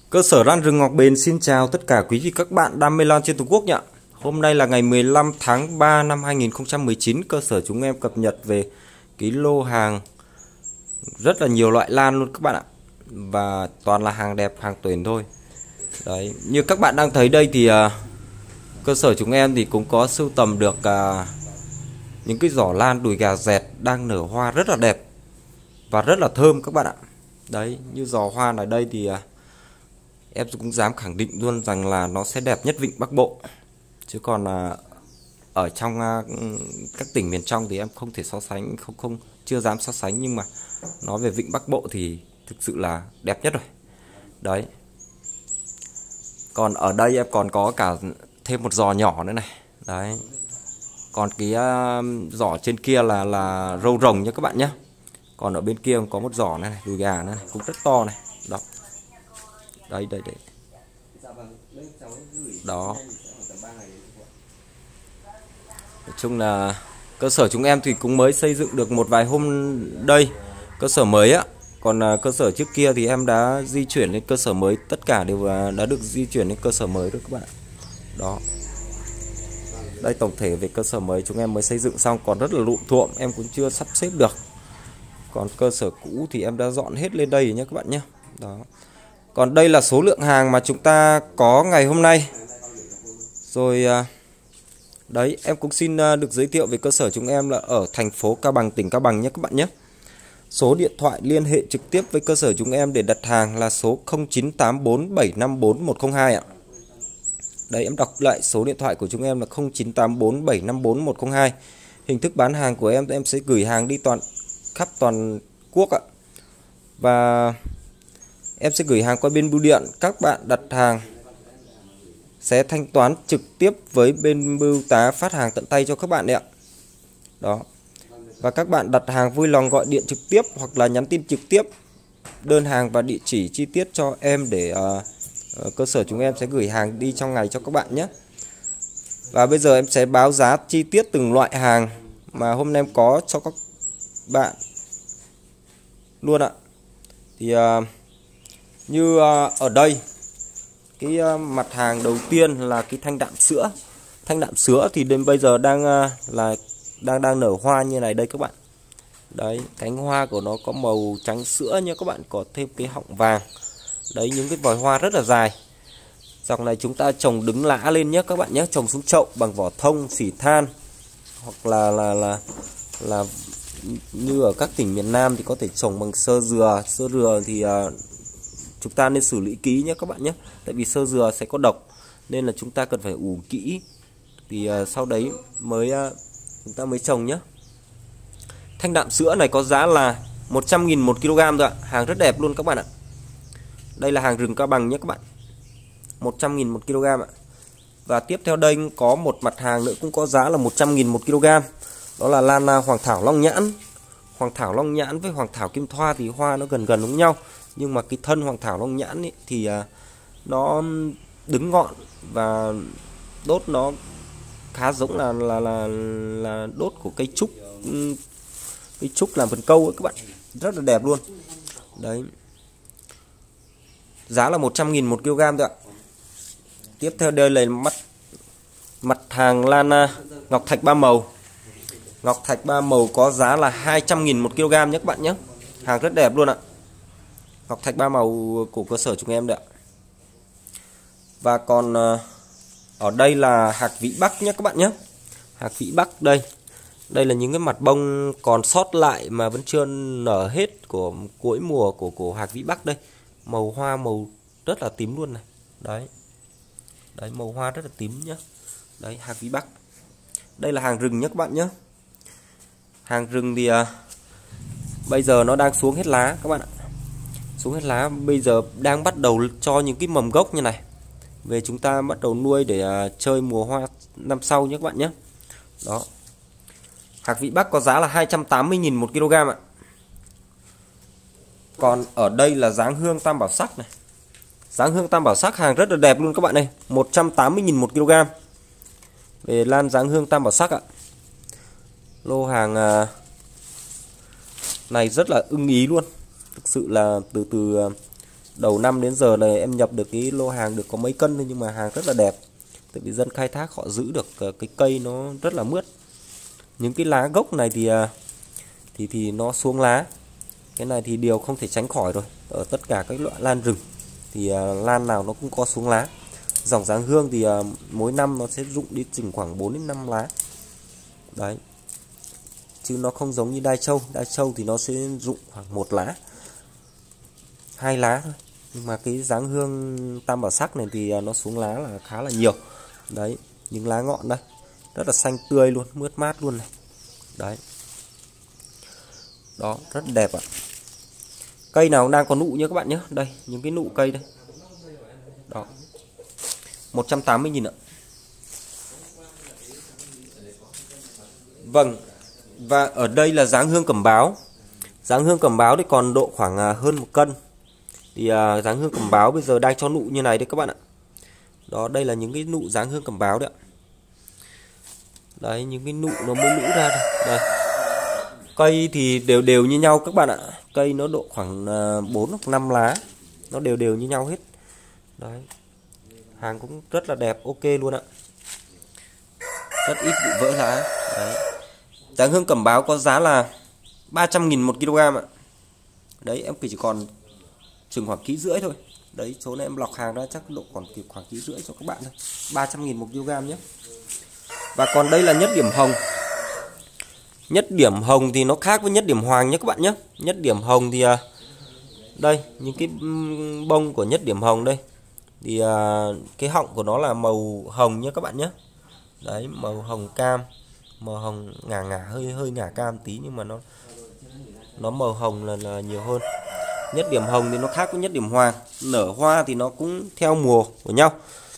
Cơ sở lan rừng Ngọc Bền xin chào tất cả quý vị các bạn đam mê lan trên Tổ quốc nhé. Hôm nay là ngày 15 tháng 3 năm 2019. Cơ sở chúng em cập nhật về cái lô hàng rất là nhiều loại lan luôn các bạn ạ. Và toàn là hàng đẹp, hàng tuyển thôi. Đấy, như các bạn đang thấy đây thì cơ sở chúng em thì cũng có sưu tầm được những cái giỏ lan đùi gà dẹt đang nở hoa rất là đẹp và rất là thơm các bạn ạ. Đấy, như giỏ hoa ở đây thì em cũng dám khẳng định luôn rằng là nó sẽ đẹp nhất Vịnh Bắc Bộ. Chứ còn ở trong các tỉnh miền trong thì em không thể so sánh, chưa dám so sánh, nhưng mà nói về Vịnh Bắc Bộ thì thực sự là đẹp nhất rồi. Đấy. Còn ở đây em còn có cả thêm một giò nhỏ nữa này. Đấy. Còn cái giỏ trên kia là râu rồng nha các bạn nhé. Còn ở bên kia có một giỏ này, đùi gà này, cũng rất to này. Đó. Đây. Đó. Nói chung là cơ sở chúng em thì cũng mới xây dựng được một vài hôm đây. Cơ sở mới á. Còn cơ sở trước kia thì em đã di chuyển lên cơ sở mới. Tất cả đều đã được di chuyển lên cơ sở mới rồi các bạn. Đó. Đây tổng thể về cơ sở mới chúng em mới xây dựng xong, còn rất là lụm thuộm, em cũng chưa sắp xếp được. Còn cơ sở cũ thì em đã dọn hết lên đây nhé các bạn nhé. Đó. Còn đây là số lượng hàng mà chúng ta có ngày hôm nay. Rồi đấy, em cũng xin được giới thiệu về cơ sở chúng em là ở thành phố Cao Bằng, tỉnh Cao Bằng nhé các bạn nhé. Số điện thoại liên hệ trực tiếp với cơ sở chúng em để đặt hàng là số 0984754102 ạ. Đấy, em đọc lại số điện thoại của chúng em là 0984754102. Hình thức bán hàng của em sẽ gửi hàng đi khắp toàn quốc ạ. Và em sẽ gửi hàng qua bên bưu điện. Các bạn đặt hàng sẽ thanh toán trực tiếp với bên bưu tá phát hàng tận tay cho các bạn đấy ạ. Đó. Và các bạn đặt hàng vui lòng gọi điện trực tiếp hoặc là nhắn tin trực tiếp đơn hàng và địa chỉ chi tiết cho em để cơ sở chúng em sẽ gửi hàng đi trong ngày cho các bạn nhé. Và bây giờ em sẽ báo giá chi tiết từng loại hàng mà hôm nay em có cho các bạn luôn ạ. Thì như ở đây, cái mặt hàng đầu tiên là cái thanh đạm sữa. Thanh đạm sữa thì đến bây giờ đang nở hoa như này đây các bạn. Đấy, cánh hoa của nó có màu trắng sữa nha các bạn, có thêm cái họng vàng. Đấy, những cái vòi hoa rất là dài. Dòng này chúng ta trồng đứng lã lên nhé các bạn nhé, trồng xuống chậu bằng vỏ thông, xỉ than, hoặc là như ở các tỉnh miền Nam thì có thể trồng bằng sơ dừa. Sơ dừa thì chúng ta nên xử lý kỹ nhé các bạn nhé, tại vì sơ dừa sẽ có độc nên là chúng ta cần phải ủ kỹ, thì sau đấy chúng ta mới trồng nhé. Thanh đạm sữa này có giá là 100.000 một kg rồi ạ. Hàng rất đẹp luôn các bạn ạ. Đây là hàng rừng Cao Bằng nhé các bạn. 100.000 một kg ạ. Và tiếp theo đây có một mặt hàng nữa cũng có giá là 100.000 một kg. Đó là lan Hoàng Thảo Long Nhãn. Hoàng Thảo Long Nhãn với Hoàng Thảo Kim Thoa thì hoa nó gần giống nhau, nhưng mà cái thân Hoàng Thảo Long Nhãn thì nó đứng ngọn và đốt nó khá giống là đốt của cây trúc. Cây trúc làm vườn câu ấy các bạn, rất là đẹp luôn. Đấy, giá là 100.000 một kg thôi ạ. Tiếp theo đây là mặt hàng lan Ngọc Thạch ba màu. Ngọc Thạch ba màu có giá là 200.000 một kg nhé các bạn nhé. Hàng rất đẹp luôn ạ. Ngọc Thạch ba màu của cơ sở chúng em đấy ạ. Và còn ở đây là hạc vĩ Bắc nhé các bạn nhé. Hạc vĩ Bắc đây. Đây là những cái mặt bông còn sót lại mà vẫn chưa nở hết của cuối mùa của hạc vĩ Bắc đây. Màu hoa màu rất là tím luôn này. Đấy. Đấy, màu hoa rất là tím nhá. Đấy, hạc vĩ Bắc. Đây là hàng rừng nhé các bạn nhé. Hàng rừng thì bây giờ nó đang xuống hết lá các bạn ạ. Xuống hết lá, bây giờ đang bắt đầu cho những cái mầm gốc như này về chúng ta bắt đầu nuôi để chơi mùa hoa năm sau nhé các bạn nhé. Đó. Hạc vĩ Bắc có giá là 280.000 một kg ạ. Còn ở đây là dáng hương tam bảo sắc này. Dáng hương tam bảo sắc hàng rất là đẹp luôn các bạn này, 180.000 một kg. Về lan dáng hương tam bảo sắc ạ. Lô hàng này rất là ưng ý luôn. Thực sự là từ Đầu năm đến giờ này em nhập được cái lô hàng được có mấy cân thôi, nhưng mà hàng rất là đẹp. Tại vì dân khai thác họ giữ được cái cây nó rất là mướt. Những cái lá gốc này thì nó xuống lá. Cái này thì điều không thể tránh khỏi rồi. Ở tất cả các loại lan rừng thì lan nào nó cũng có xuống lá. Dòng Giáng Hương thì mỗi năm nó sẽ rụng đi chừng khoảng 4 đến 5 lá. Đấy. Chứ nó không giống như Đai Châu. Đai Châu thì nó sẽ rụng khoảng 1 lá, 2 lá thôi. Nhưng mà cái Giáng Hương Tam Bảo Sắc này thì nó xuống lá là khá là nhiều. Đấy, những lá ngọn đây rất là xanh tươi luôn, mướt mát luôn này. Đấy. Đó, rất đẹp ạ. Cây nào đang có nụ nhé các bạn nhé. Đây, những cái nụ cây đây. Đó. 180.000 ạ. Vâng. Và ở đây là Giáng Hương Cẩm Báo. Giáng Hương Cẩm Báo thì còn độ khoảng hơn 1 cân. Thì Giáng Hương Cẩm Báo bây giờ đang cho nụ như này đấy các bạn ạ. Đó, đây là những cái nụ Giáng Hương Cẩm Báo đấy ạ. Đấy, những cái nụ nó mới lũ ra đây. Đây. Cây thì đều đều như nhau các bạn ạ. Cây nó độ khoảng 4 hoặc 5 lá. Nó đều đều như nhau hết. Đấy. Hàng cũng rất là đẹp, ok luôn ạ. Rất ít bị vỡ lá. Đấy. Giáng Hương Cẩm Báo có giá là 300.000 một kg ạ. Đấy, em chỉ còn chừng khoảng ký rưỡi thôi. Đấy, số này em lọc hàng ra chắc độ còn kịp khoảng ký rưỡi cho các bạn thôi. 300.000 một kg nhé. Và còn đây là nhất điểm hồng. Nhất điểm hồng thì nó khác với nhất điểm hoàng nhé các bạn nhé. Nhất điểm hồng thì đây, những cái bông của nhất điểm hồng đây. Thì cái họng của nó là màu hồng nhé các bạn nhé. Đấy, màu hồng cam. Màu hồng ngả ngả, hơi ngả cam tí, nhưng mà nó màu hồng là nhiều hơn. Nhất điểm hồng thì nó khác với nhất điểm hoàng. Nở hoa thì nó cũng theo mùa của nhau.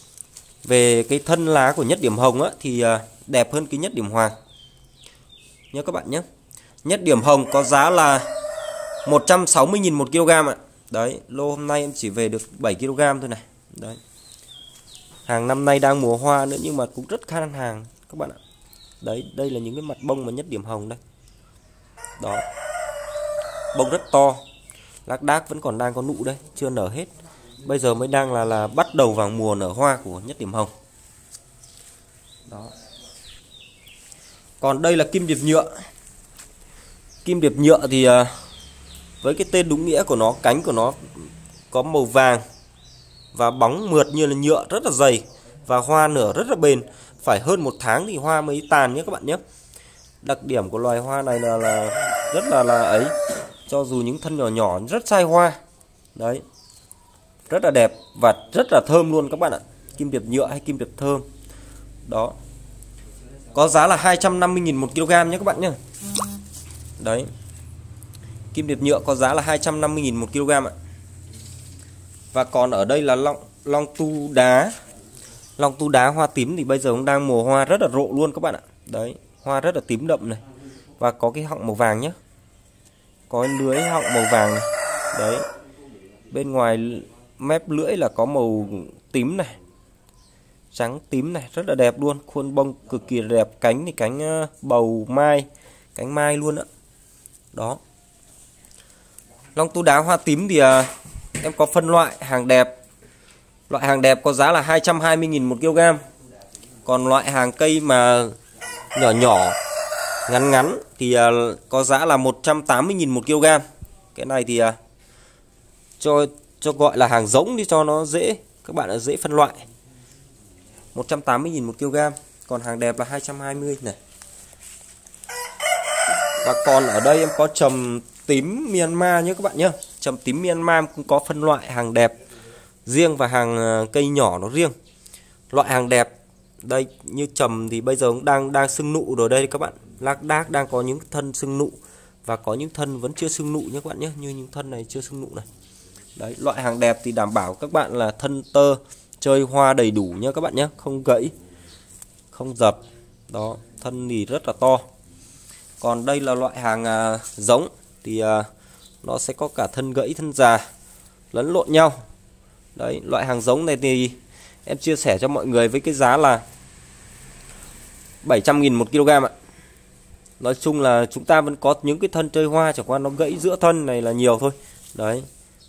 Về cái thân lá của nhất điểm hồng á, thì đẹp hơn cái nhất điểm hoàng nhé các bạn nhé. Nhất điểm hồng có giá là 160.000 một kg ạ. Đấy, lô hôm nay em chỉ về được 7 kg thôi này. Đấy. Hàng năm nay đang mùa hoa nữa nhưng mà cũng rất khan hàng các bạn ạ. Đấy, đây là những cái mặt bông mà nhất điểm hồng đây. Đó. Bông rất to. Lác đác vẫn còn đang có nụ đây, chưa nở hết. Bây giờ mới đang là bắt đầu vào mùa nở hoa của nhất điểm hồng. Đó. Còn đây là kim điệp nhựa. Kim điệp nhựa thì với cái tên đúng nghĩa của nó, cánh của nó có màu vàng và bóng mượt như là nhựa, rất là dày. Và hoa nở rất là bền. Phải hơn 1 tháng thì hoa mới tàn nhé các bạn nhé. Đặc điểm của loài hoa này là rất là ấy. Cho dù những thân nhỏ nhỏ rất sai hoa. Đấy. Rất là đẹp và rất là thơm luôn các bạn ạ. Kim điệp nhựa hay kim điệp thơm. Đó. Có giá là 250.000 một kg nhé các bạn nhé. Đấy. Kim điệp nhựa có giá là 250.000 một kg ạ. Và còn ở đây là long tu đá. Long tu đá hoa tím thì bây giờ cũng đang mùa hoa rất là rộ luôn các bạn ạ. Đấy, hoa rất là tím đậm này. Và có cái họng màu vàng nhé. Có cái lưới họng màu vàng này. Đấy. Bên ngoài mép lưỡi là có màu tím này. Trắng tím này, rất là đẹp luôn. Khuôn bông cực kỳ đẹp. Cánh thì cánh bầu mai. Cánh mai luôn ạ. Đó. Long tu đá hoa tím thì em có phân loại hàng đẹp. Loại hàng đẹp có giá là 220.000 một kg. Còn loại hàng cây mà nhỏ nhỏ, ngắn ngắn thì có giá là 180.000 một kg. Cái này thì cho gọi là hàng giống đi cho nó dễ, các bạn đã dễ phân loại. 180.000 một kg. Còn hàng đẹp là 220 này. Và còn ở đây em có trầm tím Myanmar nhé các bạn nhé. Trầm tím Myanmar cũng có phân loại hàng đẹp riêng và hàng cây nhỏ nó riêng. Loại hàng đẹp đây như trầm thì bây giờ cũng đang sưng nụ rồi đây các bạn. Lác đác đang có những thân sưng nụ và có những thân vẫn chưa sưng nụ nhé các bạn nhé. Như những thân này chưa sưng nụ này. Đấy, loại hàng đẹp thì đảm bảo các bạn là thân tơ chơi hoa đầy đủ nhé các bạn nhé, không gãy, không dập. Đó, thân thì rất là to. Còn đây là loại hàng giống thì nó sẽ có cả thân gãy, thân già lẫn lộn nhau. Đấy, loại hàng giống này thì em chia sẻ cho mọi người với cái giá là 700.000 một kg ạ. Nói chung là chúng ta vẫn có những cái thân chơi hoa, chẳng qua nó gãy giữa thân này là nhiều thôi. Đấy,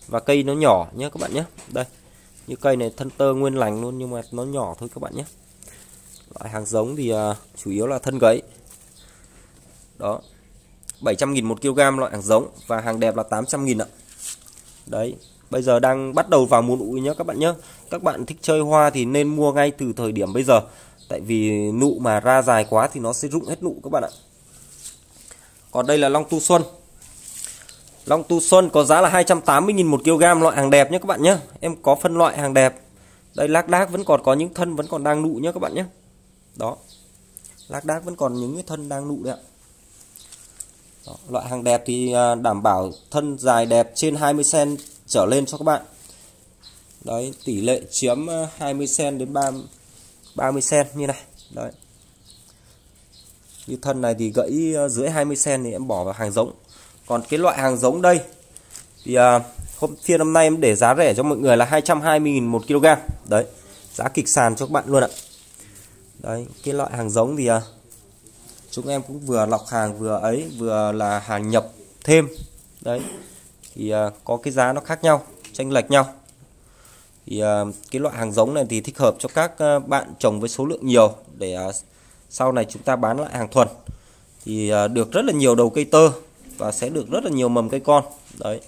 Và cây nó nhỏ nhé các bạn nhé. Đây, như cây này thân tơ nguyên lành luôn nhưng mà nó nhỏ thôi các bạn nhé. Loại hàng giống thì chủ yếu là thân gãy. Đó, 700.000 một kg loại hàng giống, và hàng đẹp là 800.000 ạ. Đấy, bây giờ đang bắt đầu vào mùa nụ nhé các bạn nhé. Các bạn thích chơi hoa thì nên mua ngay từ thời điểm bây giờ. Tại vì nụ mà ra dài quá thì nó sẽ rụng hết nụ các bạn ạ. Còn đây là Long Tu Xuân. Long Tu Xuân có giá là 280.000 một kg, loại hàng đẹp nhé các bạn nhé. Em có phân loại hàng đẹp. Đây, lác đác vẫn còn có những thân vẫn còn đang nụ nhé các bạn nhé. Đó, lác đác vẫn còn những cái thân đang nụ đấy ạ. Đó, loại hàng đẹp thì đảm bảo thân dài đẹp trên 20 cm trở lên cho các bạn. Đấy, tỷ lệ chiếm 20 cm đến 30 cm như này. Đấy. Như thân này thì gãy dưới 20 cm thì em bỏ vào hàng giống. Còn cái loại hàng giống đây thì phiên hôm nay em để giá rẻ cho mọi người là 220.000 một kg. Đấy, giá kịch sàn cho các bạn luôn ạ. Đấy, cái loại hàng giống thì chúng em cũng vừa lọc hàng vừa là hàng nhập thêm. Đấy, thì có cái giá nó khác nhau, chênh lệch nhau. Thì cái loại hàng giống này thì thích hợp cho các bạn trồng với số lượng nhiều, để sau này chúng ta bán lại hàng thuần thì được rất là nhiều đầu cây tơ và sẽ được rất là nhiều mầm cây con. Đấy.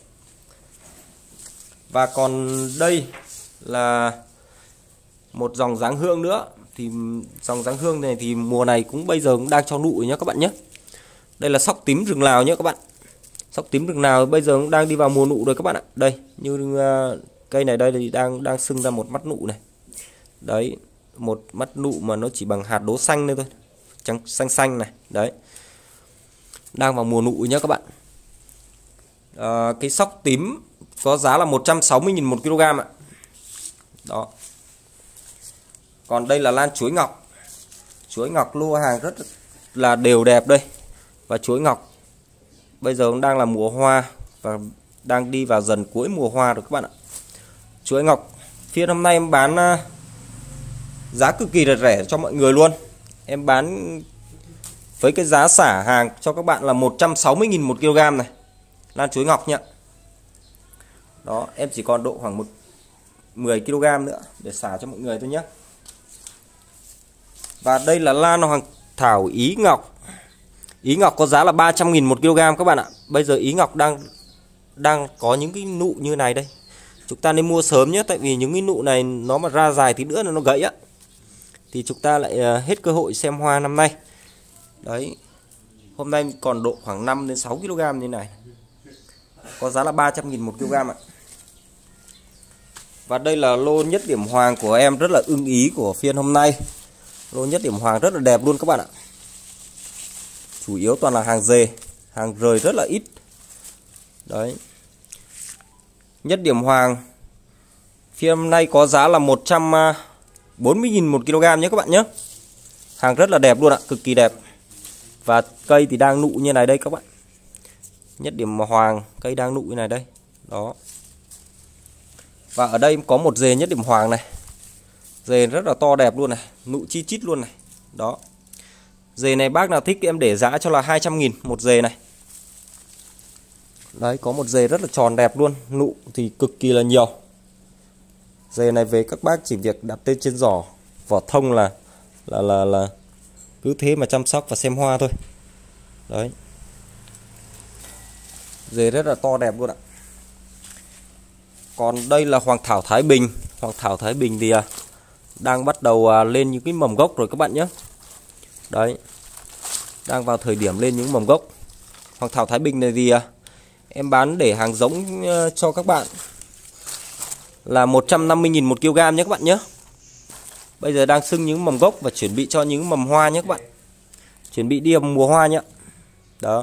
Và còn đây là một dòng dáng hương nữa. Thì dòng dáng hương này thì mùa này bây giờ cũng đang cho nụ nhé các bạn nhé. Đây là sóc tím rừng Lào nhé các bạn. Sóc tím rừng Lào bây giờ cũng đang đi vào mùa nụ rồi các bạn ạ. Đây, như cây này đây thì đang sưng ra một mắt nụ này. Đấy, một mắt nụ mà nó chỉ bằng hạt đỗ xanh thôi, trắng xanh này. Đấy, đang vào mùa nụ nhé các bạn. Cái sóc tím có giá là 160.000 một kg ạ. Đó. Còn đây là lan chuối ngọc. Chuối ngọc lua hàng rất là đều đẹp đây. Và chuối ngọc bây giờ cũng đang là mùa hoa và đang đi vào dần cuối mùa hoa rồi các bạn ạ. Chuối ngọc phiên hôm nay em bán giá cực kỳ là rẻ cho mọi người luôn. Em bán với cái giá xả hàng cho các bạn là 160.000 một kg này. Lan chuối ngọc nhá. Đó, em chỉ còn độ khoảng 10 kg nữa để xả cho mọi người thôi nhé. Và đây là lan hoàng thảo Ý Ngọc. Ý Ngọc có giá là 300.000 một kg các bạn ạ. Bây giờ Ý Ngọc đang có những cái nụ như này đây. Chúng ta nên mua sớm nhé, tại vì những cái nụ này nó mà ra dài tí nữa là nó gãy á. Thì chúng ta lại hết cơ hội xem hoa năm nay. Đấy. Hôm nay còn độ khoảng 5 đến 6 kg như này. Có giá là 300.000 một kg ạ. Và đây là lô nhất điểm hoàng của em rất là ưng ý của phiên hôm nay. Lô nhất điểm hoàng rất là đẹp luôn các bạn ạ. Chủ yếu toàn là hàng dề, hàng rời rất là ít. Đấy. Nhất điểm hoàng phiên hôm nay có giá là 140.000 một kg nhé các bạn nhé. Hàng rất là đẹp luôn ạ, cực kỳ đẹp. Và cây thì đang nụ như này đây các bạn. Nhất điểm hoàng, cây đang nụ như này đây. Đó. Và ở đây có một dề nhất điểm hoàng này. Dề rất là to đẹp luôn này, nụ chi chít luôn này. Đó. Dề này bác nào thích em để giá cho là 200.000 một dề này. Đấy, có một dề rất là tròn đẹp luôn, nụ thì cực kỳ là nhiều. Dề này về các bác chỉ việc đặt tên trên giỏ, vỏ thông là cứ thế mà chăm sóc và xem hoa thôi. Đấy. Dề rất là to đẹp luôn ạ. Còn đây là hoàng thảo Thái Bình. Hoàng thảo Thái Bình thì đang bắt đầu lên những cái mầm gốc rồi các bạn nhé. Đấy, đang vào thời điểm lên những mầm gốc. Hoàng thảo Thái Bình này thì em bán để hàng giống cho các bạn là 150.000 một kg nhé các bạn nhé. Bây giờ đang sưng những mầm gốc và chuẩn bị cho những mầm hoa nhé các bạn. Chuẩn bị đi mùa hoa nhé. Đó.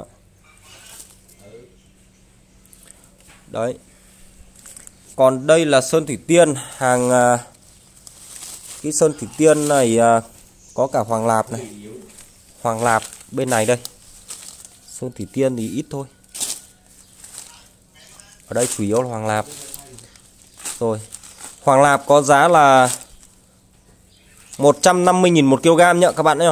Đấy. Còn đây là sơn thủy tiên, hàng cái sơn thủy tiên này có cả hoàng lạp này. Hoàng lạp bên này đây. Sơn thủy tiên thì ít thôi. Ở đây chủ yếu là hoàng lạp. Rồi. Hoàng lạp có giá là 150.000 một kg nhá các bạn nhá.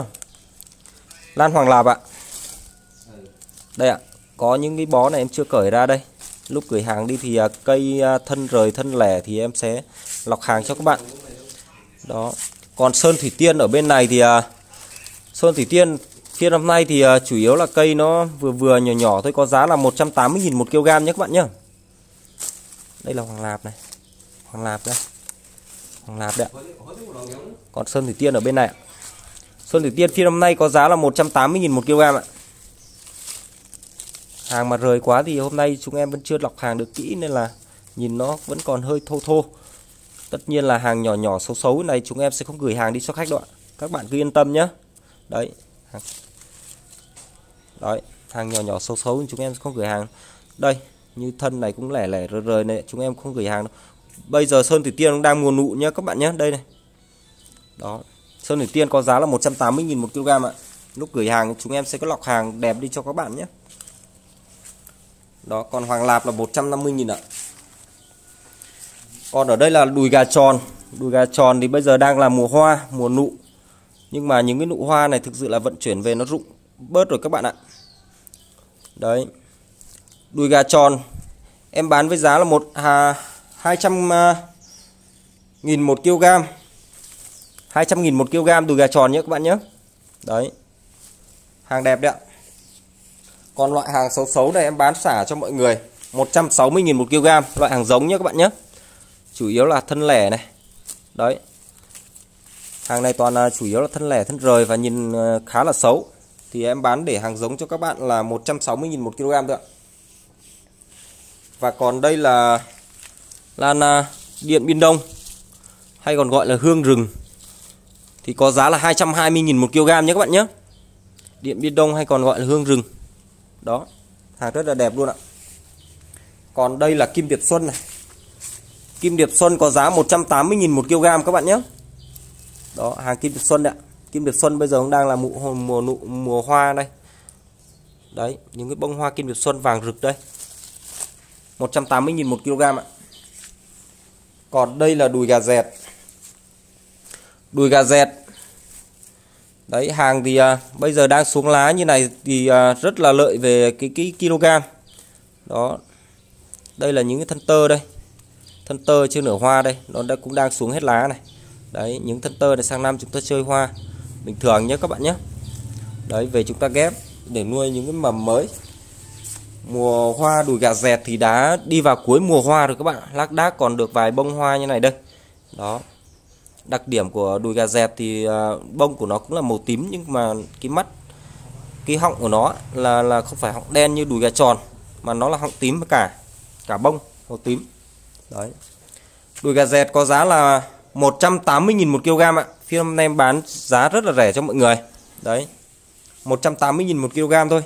Lan hoàng lạp ạ. Đây ạ, có những cái bó này em chưa cởi ra đây. Lúc gửi hàng đi thì cây thân rời thân lẻ thì em sẽ lọc hàng cho các bạn. Đó. Còn sơn thủy tiên ở bên này thì sơn thủy tiên phiên năm nay thì chủ yếu là cây nó vừa vừa nhỏ nhỏ thôi, có giá là 180.000 một kg nhé các bạn nhé. Đây là hoàng lạp này. Hoàng lạp đây. Hoàng lạp đấy. Còn sơn thủy tiên ở bên này. Sơn thủy tiên phiên năm nay có giá là 180.000 một kg ạ. Hàng mà rời quá thì hôm nay chúng em vẫn chưa lọc hàng được kỹ nên là nhìn nó vẫn còn hơi thô thô. Tất nhiên là hàng nhỏ nhỏ xấu xấu này chúng em sẽ không gửi hàng đi cho khách đâu ạ. Các bạn cứ yên tâm nhé. Đấy. Đấy, hàng nhỏ nhỏ xấu xấu chúng em không gửi hàng. Đây, như thân này cũng lẻ lẻ rời rời này, chúng em không gửi hàng đâu. Bây giờ sơn thủy tiên đang mùa nụ nhá các bạn nhé. Đây này. Đó. Sơn thủy tiên có giá là 180.000 một kg ạ. Lúc gửi hàng chúng em sẽ có lọc hàng đẹp đi cho các bạn nhé. Đó, còn hoàng lạp là 150.000 ạ. Còn ở đây là đùi gà tròn. Đùi gà tròn thì bây giờ đang là mùa hoa, mùa nụ. Nhưng mà những cái nụ hoa này thực sự là vận chuyển về nó rụng bớt rồi các bạn ạ. Đấy. Đùi gà tròn em bán với giá là 200.000 một kg. 200.000 một kg đùi gà tròn nhé các bạn nhé. Đấy. Hàng đẹp đấy ạ. Còn loại hàng xấu xấu này em bán xả cho mọi người 160.000 một kg, loại hàng giống nhé các bạn nhé. Chủ yếu là thân lẻ này. Đấy. Hàng này toàn là chủ yếu là thân lẻ, thân rời và nhìn khá là xấu. Thì em bán để hàng giống cho các bạn là 160.000 một kg thôi ạ. Và còn đây là lan Điện Biên Đông, hay còn gọi là hương rừng. Thì có giá là 220.000 một kg nhé các bạn nhé. Điện Biên Đông hay còn gọi là hương rừng. Đó, hàng rất là đẹp luôn ạ. Còn đây là Kim Điệp Xuân này. Kim Điệp Xuân có giá 180.000 một kg các bạn nhé. Đó, hàng Kim Điệp Xuân đấy ạ. Kim Điệp Xuân bây giờ cũng đang là mùa hoa đây. Đấy, những cái bông hoa Kim Điệp Xuân vàng rực đây. 180.000 một kg ạ. Còn đây là đùi gà dẹt. Đùi gà dẹt. Đấy, hàng thì bây giờ đang xuống lá như này thì rất là lợi về cái kg. Đó. Đây là những cái thân tơ đây. Thân tơ chưa nở hoa đây, nó cũng đang xuống hết lá này. Đấy, những thân tơ này sang năm chúng ta chơi hoa bình thường nhé các bạn nhé. Đấy, về chúng ta ghép để nuôi những cái mầm mới. Mùa hoa đùi gà dẹt thì đã đi vào cuối mùa hoa rồi các bạn. Lác đác còn được vài bông hoa như này đây. Đó. Đặc điểm của đùi gà dẹt thì bông của nó cũng là màu tím, nhưng mà cái mắt, cái họng của nó là không phải họng đen như đùi gà tròn, mà nó là họng tím với cả bông màu tím. Đấy. Đùi gà dẹt có giá là 180.000 một kg ạ. Phiên hôm nay em bán giá rất là rẻ cho mọi người. Đấy. 180.000 một kg thôi.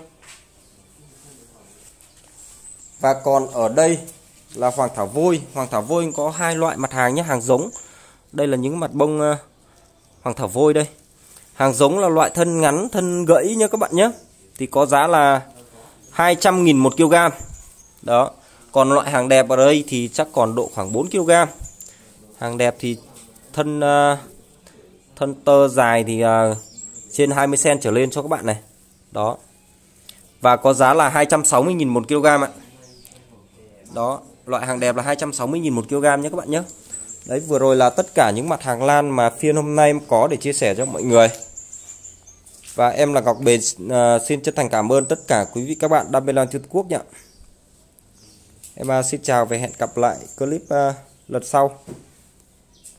Và còn ở đây là hoàng thảo vôi. Hoàng thảo vôi có hai loại mặt hàng nhé, hàng giống. Đây là những mặt bông hoàng thảo vôi đây. Hàng giống là loại thân ngắn, thân gãy nha các bạn nhé. Thì có giá là 200.000 một kg. Đó. Còn loại hàng đẹp ở đây thì chắc còn độ khoảng 4 kg. Hàng đẹp thì thân tơ dài thì trên 20 cm trở lên cho các bạn này. Đó. Và có giá là 260.000 một kg ạ. Đó, loại hàng đẹp là 260.000 một kg nhé các bạn nhé. Đấy, vừa rồi là tất cả những mặt hàng lan mà phiên hôm nay em có để chia sẻ cho mọi người. Và em là Ngọc Bền xin chân thành cảm ơn tất cả quý vị các bạn đam mê lan Trung Quốc nhé. Em xin chào và hẹn gặp lại clip lần sau.